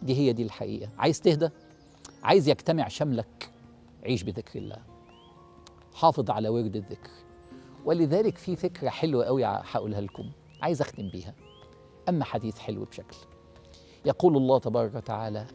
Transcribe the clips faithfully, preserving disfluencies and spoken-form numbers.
دي هي دي الحقيقة. عايز تهدى؟ عايز يجتمع شملك؟ عيش بذكر الله، حافظ على ورد الذكر. ولذلك في فكرة حلوة قوي هقولها لكم، عايز أختم بيها. أما حديث حلو بشكل، يقول الله تبارك وتعالى: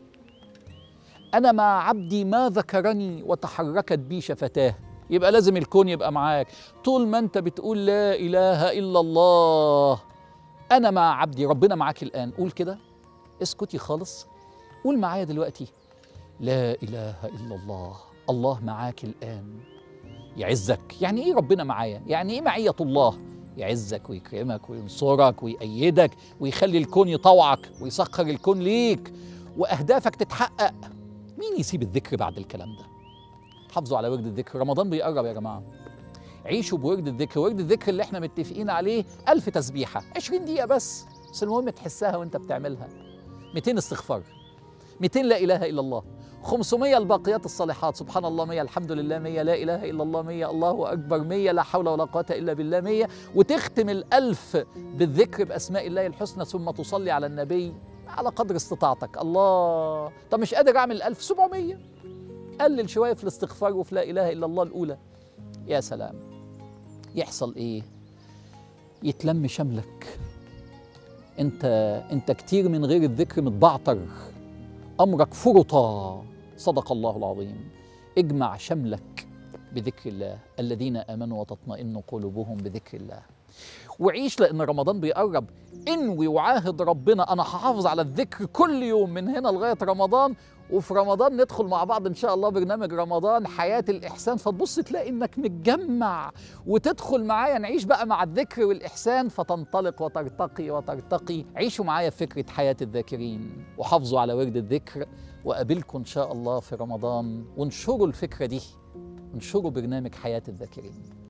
أنا مع عبدي ما ذكرني وتحركت بي شفتاه. يبقى لازم الكون يبقى معاك طول ما أنت بتقول لا إله إلا الله. أنا مع عبدي، ربنا معاك الآن. قول كده، اسكتي خالص، قول معايا دلوقتي: لا إله إلا الله، الله معاك الآن. يعزك. يعني إيه ربنا معايا؟ يعني إيه معية الله؟ يعزك ويكرمك وينصرك ويأيدك ويخلي الكون يطوعك ويسخر الكون ليك وأهدافك تتحقق. مين يسيب الذكر بعد الكلام ده؟ حافظوا على ورد الذكر، رمضان بيقرب يا جماعة. عيشوا بورد الذكر، ورد الذكر اللي احنا متفقين عليه ألف تسبيحة، عشرين دقيقة بس، بس المهم تحسها وانت بتعملها. مئتين استغفار، مئتين لا إله إلا الله، خمسمية الباقيات الصالحات، سبحان الله مية، الحمد لله مية، لا إله إلا الله مية، الله أكبر مية، لا حول ولا قوة إلا بالله مية، وتختم الألف بالذكر بأسماء الله الحسنى، ثم تصلي على النبي على قدر استطاعتك. الله، طب مش قادر أعمل ألف، سبعمية، قلل شوية في الاستغفار وفي لا إله إلا الله الأولى. يا سلام، يحصل إيه؟ يتلم شملك. أنت أنت كتير من غير الذكر متبعتر، أمرك فرطا. صدق الله العظيم. اجمع شملك بذكر الله، الذين آمنوا وتطمئن قلوبهم بذكر الله. وعيش، لأن رمضان بيقرب. انوي وعاهد ربنا: أنا هحافظ على الذكر كل يوم من هنا لغاية رمضان. وفي رمضان ندخل مع بعض إن شاء الله برنامج رمضان حياة الإحسان، فتبص تلاقي إنك متجمع وتدخل معايا نعيش بقى مع الذكر والإحسان، فتنطلق وترتقي وترتقي. عيشوا معايا في فكرة حياة الذاكرين وحافظوا على ورد الذكر، وقابلكم إن شاء الله في رمضان. وانشروا الفكرة دي، انشروا برنامج حياة الذاكرين.